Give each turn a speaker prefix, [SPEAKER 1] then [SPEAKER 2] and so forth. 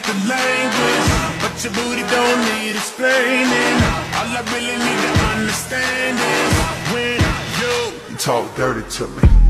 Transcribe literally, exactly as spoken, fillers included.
[SPEAKER 1] the language, but your booty don't need explaining. All I really need to understand is when you talk dirty to me.